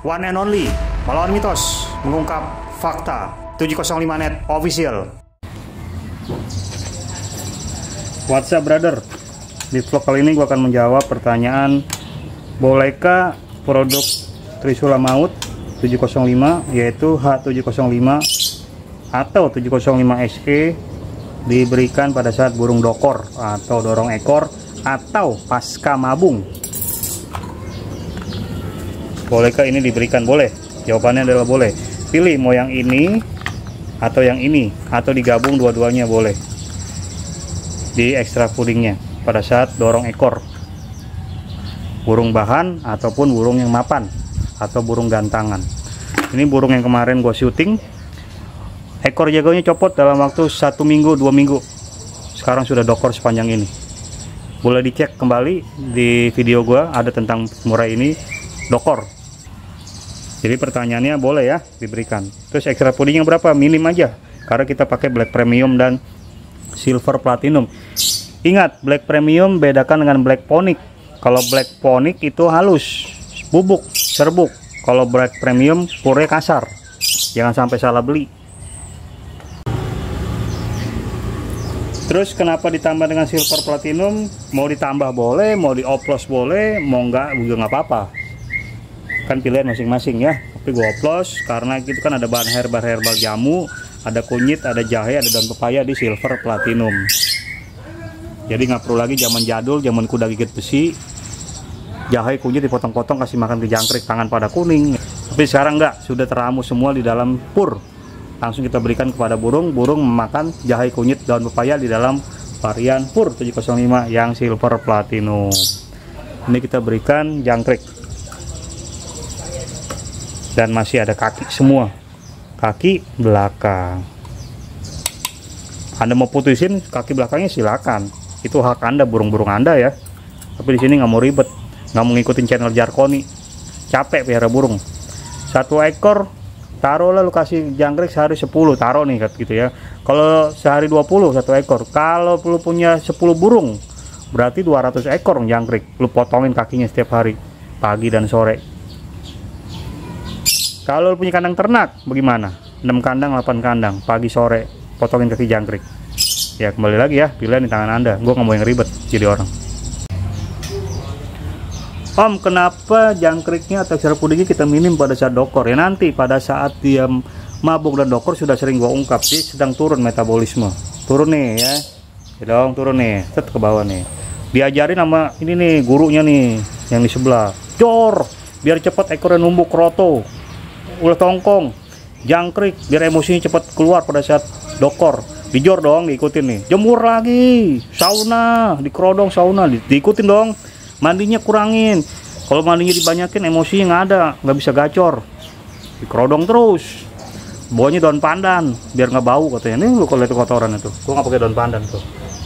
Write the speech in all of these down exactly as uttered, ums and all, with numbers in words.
One and only, melawan mitos, mengungkap fakta. Tujuh nol lima net official. What's up brother? Di vlog kali ini gue akan menjawab pertanyaan, bolehkah produk Trisula Maut tujuh nol lima yaitu H tujuh nol lima atau tujuh nol lima S E diberikan pada saat burung dokor atau dorong ekor atau pasca mabung? Bolehkah ini diberikan? Boleh. Jawabannya adalah boleh. Pilih mau yang ini atau yang ini, atau digabung dua-duanya boleh. Di extra foodingnya pada saat dorong ekor burung bahan ataupun burung yang mapan atau burung gantangan. Ini burung yang kemarin gue syuting, ekor jagonya copot dalam waktu satu minggu dua minggu. Sekarang sudah dokor sepanjang ini. Boleh dicek kembali di video gue, ada tentang murai ini dokor. Jadi pertanyaannya boleh ya diberikan. Terus extra foodingnya berapa? Minim aja, karena kita pakai black premium dan silver platinum. Ingat, black premium bedakan dengan black ponic. Kalau black ponic itu halus, bubuk, serbuk. Kalau black premium purnya kasar. Jangan sampai salah beli. Terus kenapa ditambah dengan silver platinum? Mau ditambah boleh, mau dioplos boleh, mau enggak juga nggak apa-apa. Kan pilihan masing-masing ya. Tapi gue oplos karena itu kan ada bahan herbal-herbal jamu, ada kunyit, ada jahe, ada daun pepaya di silver platinum. Jadi nggak perlu lagi zaman jadul, zaman kuda gigit besi, jahe kunyit dipotong-potong kasih makan ke jangkrik tangan pada kuning. Tapi sekarang nggak, sudah teramu semua di dalam pur. Langsung kita berikan kepada burung, burung memakan jahe kunyit daun pepaya di dalam varian pur tujuh nol lima yang silver platinum. Ini kita berikan jangkrik. Dan masih ada kaki semua, kaki belakang. Anda mau putusin kaki belakangnya silakan, itu hak Anda, burung-burung Anda ya. Tapi di sini nggak mau ribet, nggak mau ngikutin channel Jarkoni, capek pelihara burung. Satu ekor taruh lalu kasih jangkrik sehari sepuluh, taruh nih gitu ya. Kalau sehari dua puluh satu ekor, kalau lu punya sepuluh burung berarti dua ratus ekor jangkrik. Lu potongin kakinya setiap hari, pagi dan sore. Kalau punya kandang ternak, bagaimana? enam kandang, delapan kandang, pagi sore, potongin kaki jangkrik. Ya kembali lagi ya, pilihan di tangan Anda. Gue nggak mau yang ribet jadi orang. Om, kenapa jangkriknya atau extra foodingnya kita minim pada saat dokor? Ya nanti pada saat dia mabuk dan dokor sudah sering gue ungkap, dia sedang turun metabolisme. Turun nih ya, ya dong turun nih, set ke bawah nih. Diajarin sama ini nih gurunya nih, yang di sebelah. Jor, biar cepat ekornya numbuk kroto. Ulah tongkong, jangkrik, biar emosinya cepat keluar pada saat dokor. Dijor dong, diikutin nih. Jemur lagi, sauna, dikerodong sauna, di, diikutin dong. Mandinya kurangin. Kalau mandinya dibanyakin, emosinya nggak ada, nggak bisa gacor. Dikerodong terus. Bawanya daun pandan, biar nggak bau katanya. Nih lu kalau lihat kotoran itu, gua nggak pakai daun pandan tuh.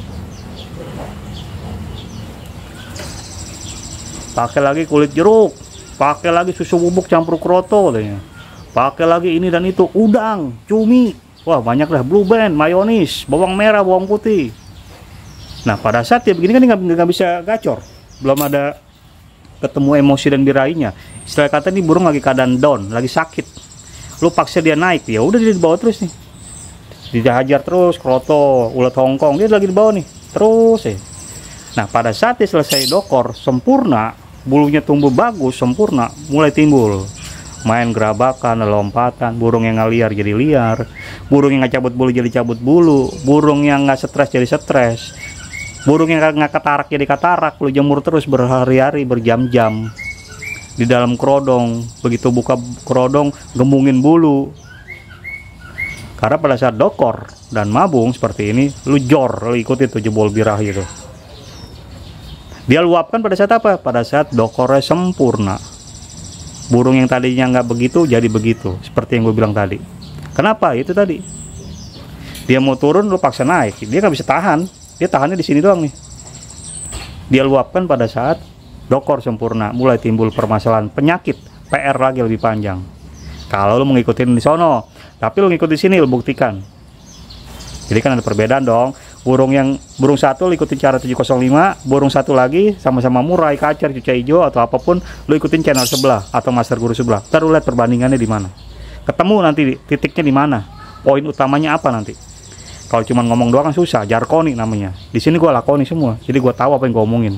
Pakai lagi kulit jeruk, pakai lagi susu bubuk campur kroto katanya. Pakai lagi ini dan itu, udang, cumi, wah banyak dah, blue band, mayonis, bawang merah, bawang putih. Nah pada saat ya begini kan nggak nggak bisa gacor, belum ada ketemu emosi dan birainya. Istilah kata nih burung lagi keadaan down, lagi sakit, lu paksa dia naik, ya udah dia di bawah terus nih, dihajar terus, kroto, ulat hongkong, dia lagi di bawah nih, terus ya. Nah pada saat dia selesai dokor sempurna, bulunya tumbuh bagus, sempurna, mulai timbul main gerabakan, lompatan, burung yang nggak liar jadi liar, burung yang nggak cabut bulu jadi cabut bulu, burung yang nggak stres jadi stres, burung yang nggak katarak jadi katarak. Lu jemur terus berhari-hari, berjam-jam di dalam kerodong. Begitu buka kerodong, gemungin bulu. Karena pada saat dokor dan mabung seperti ini, lu jor, lu ikuti tuh jebol birah gitu. Dia luapkan pada saat apa? Pada saat dokornya sempurna. Burung yang tadinya nggak begitu jadi begitu, seperti yang gue bilang tadi. Kenapa? Itu tadi dia mau turun, lu paksa naik, dia nggak bisa tahan. Dia tahannya di sini doang nih. Dia luapkan pada saat dokor sempurna, mulai timbul permasalahan penyakit, P R lagi lebih panjang. Kalau lu mengikuti di sono, tapi lu ngikut di sini, lu buktikan. Jadi kan ada perbedaan dong. Burung yang burung satu lu ikutin cara tujuh nol lima, burung satu lagi sama-sama murai, kacer, cuca hijau atau apapun, lu ikutin channel sebelah atau master guru sebelah. Ntar lu lihat perbandingannya di mana. Ketemu nanti titiknya di mana. Poin utamanya apa nanti. Kalau cuma ngomong doang kan susah, jarkoni namanya. Di sini gua lakoni semua. Jadi gua tahu apa yang gua omongin.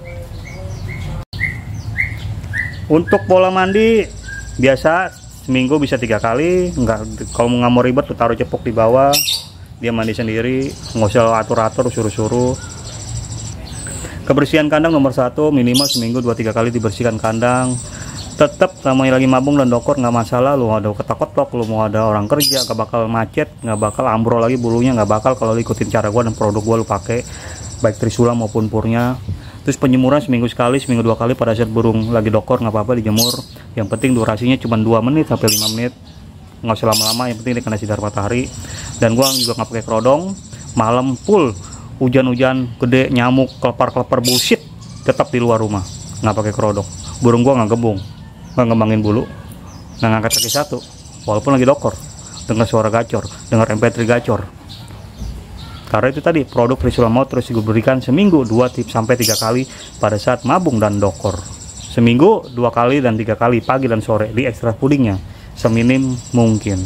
Untuk pola mandi biasa seminggu bisa tiga kali. Enggak, kalau nggak mau ribet, lu taruh cepuk di bawah. Dia mandi sendiri, nggak usah atur-atur, suruh-suruh. Kebersihan kandang nomor satu, minimal seminggu dua tiga kali dibersihkan kandang. Tetap namanya lagi mabung dan dokor nggak masalah, lu ada ketok-ketok, lu mau ada orang kerja, nggak bakal macet, nggak bakal ambrol lagi bulunya, nggak bakal kalau lu ikutin cara gua dan produk gua lu pakai, baik trisula maupun purnya. Terus penjemuran seminggu sekali, seminggu dua kali pada saat burung lagi dokor nggak apa-apa dijemur. Yang penting durasinya cuma dua menit sampai lima menit. Nggak usah lama-lama, yang penting dia kena sinar matahari. Dan gua juga nggak pakai kerodong. Malam full hujan-hujan gede, nyamuk, kelepar-kelepar bullshit, tetap di luar rumah, nggak pakai kerodong. Burung gua nggak gebung, nggak ngembangin bulu, nggak ngangkat kaki satu walaupun lagi dokor, dengar suara gacor, dengar M P tiga gacor. Karena itu tadi produk Trisula Mouth terus diberikan seminggu dua tips sampai tiga kali pada saat mabung dan dokor. Seminggu dua kali dan tiga kali pagi dan sore di ekstra pudingnya seminim mungkin.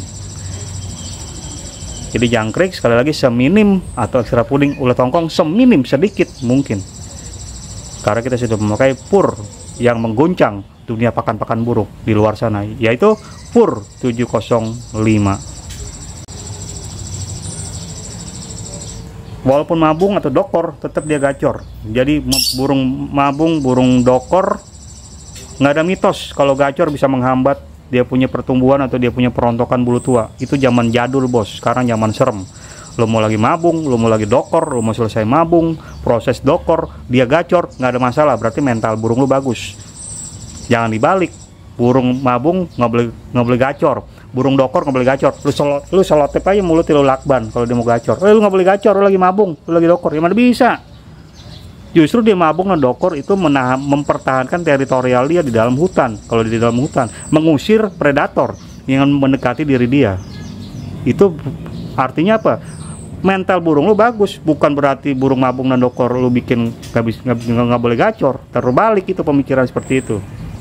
Jadi jangkrik sekali lagi seminim, atau ekstra puding ulat tongkong seminim sedikit mungkin. Karena kita sudah memakai pur yang mengguncang dunia pakan-pakan burung di luar sana, yaitu pur tujuh nol lima. Walaupun mabung atau dokor tetap dia gacor. Jadi burung mabung, burung dokor nggak ada mitos kalau gacor bisa menghambat dia punya pertumbuhan atau dia punya perontokan bulu tua. Itu zaman jadul bos, sekarang zaman serem. Lo mau lagi mabung, lo mau lagi dokor, lo mau selesai mabung, proses dokor, dia gacor, nggak ada masalah, berarti mental burung lo bagus. Jangan dibalik, burung mabung nggak boleh nggak boleh gacor, burung dokor nggak boleh gacor. Lu selot, lu selotip aja mulut lu lakban kalau dia mau gacor. Eh, lu nggak boleh gacor, lu lagi mabung, lu lagi dokor, ya mana bisa. Justru dia mabung dan dokor itu menahan, mempertahankan teritorial dia di dalam hutan. Kalau di dalam hutan, mengusir predator yang mendekati diri dia. Itu artinya apa? Mental burung lu bagus, bukan berarti burung mabung dan dokor lu bikin nggak bisa nggak boleh gacor. Terbalik itu pemikiran seperti itu.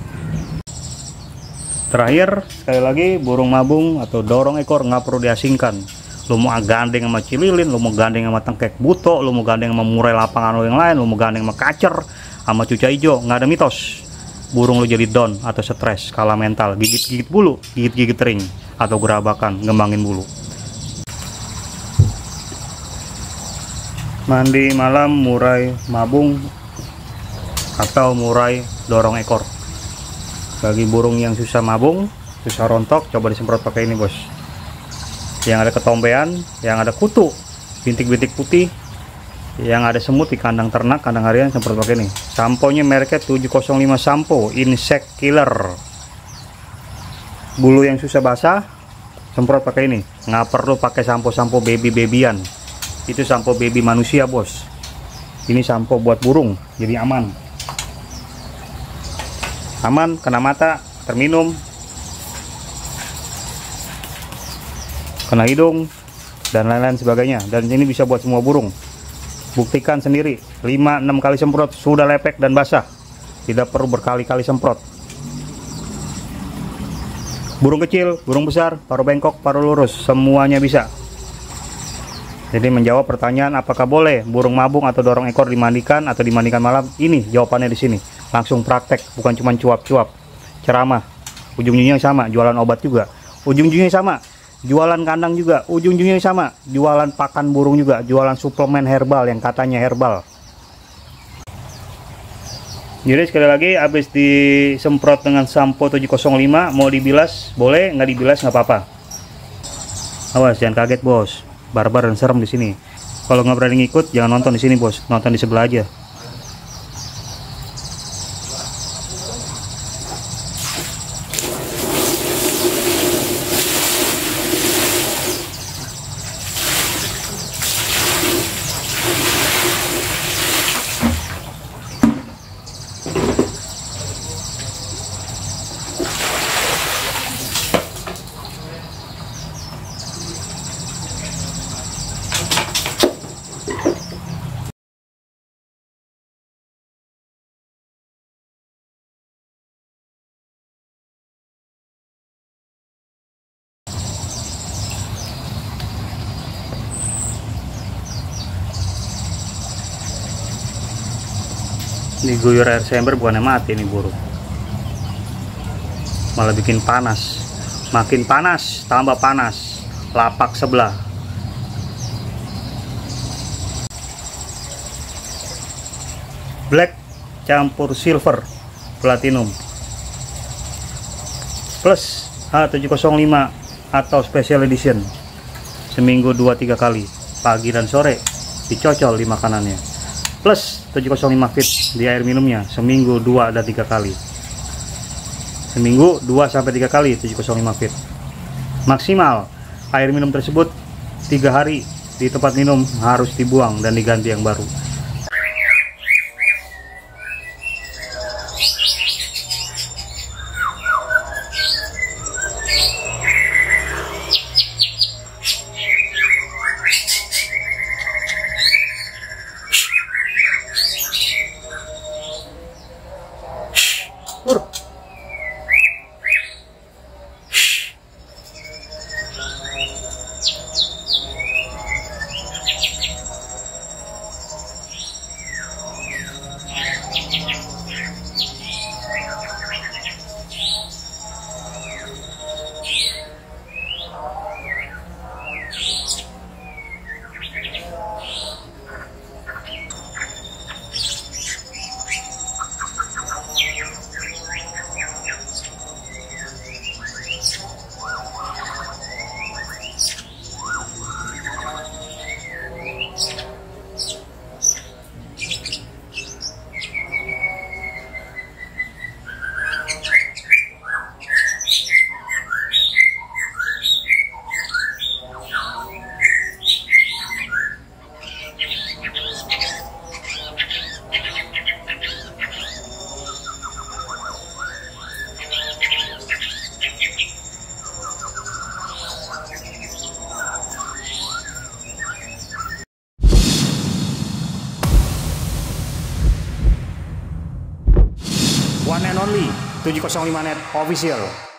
Terakhir sekali lagi, burung mabung atau dorong ekor nggak perlu diasingkan. Lu mau gandeng sama cililin, lu mau gandeng sama tengkek buto, lu mau gandeng sama murai lapangan lu yang lain, lu mau gandeng sama kacer, sama cuca hijau, nggak ada mitos. Burung lu jadi down atau stres, kalah mental, gigit-gigit bulu, gigit-gigit ring, atau gerabakan, ngembangin bulu. Mandi malam murai mabung atau murai dorong ekor. Bagi burung yang susah mabung, susah rontok, coba disemprot pakai ini bos. Yang ada ketombean, yang ada kutu, bintik-bintik putih, yang ada semut di kandang ternak, kandang harian, semprot pakai ini. Sampo-nya mereknya tujuh nol lima Sampo Insect Killer. Bulu yang susah basah, semprot pakai ini. Nggak perlu pakai sampo-sampo baby-babyan. Itu sampo baby manusia bos. Ini sampo buat burung, jadi aman. Aman, kena mata, terminum, kena hidung, dan lain-lain sebagainya. Dan ini bisa buat semua burung. Buktikan sendiri, lima enam kali semprot sudah lepek dan basah. Tidak perlu berkali-kali semprot. Burung kecil, burung besar, paruh bengkok, paruh lurus, semuanya bisa. Jadi menjawab pertanyaan apakah boleh burung mabung atau dorong ekor dimandikan atau dimandikan malam, ini jawabannya di sini. Langsung praktek, bukan cuma cuap-cuap, ceramah. Ujung-ujungnya sama, jualan obat juga. Ujung-ujungnya sama, jualan kandang juga. Ujung-ujungnya sama, jualan pakan burung juga, jualan suplemen herbal yang katanya herbal. Jadi sekali lagi, habis disemprot dengan sampo tujuh nol lima, mau dibilas boleh, nggak dibilas nggak apa-apa. Awas jangan kaget bos, barbar dan serem di sini. Kalau nggak berani ngikut, jangan nonton di sini bos, nonton di sebelah aja. Diguyur air sember bukannya mati nih burung, malah bikin panas. Makin panas tambah panas lapak sebelah. Black campur silver platinum plus H tujuh nol lima atau special edition. Seminggu dua tiga kali, pagi dan sore dicocol di makanannya. Plus tujuh nol lima fit di air minumnya, seminggu dua dan tiga kali. Seminggu dua sampai tiga kali tujuh nol lima fit. Maksimal air minum tersebut tiga hari di tempat minum harus dibuang dan diganti yang baru. One and only tujuh nol lima net official.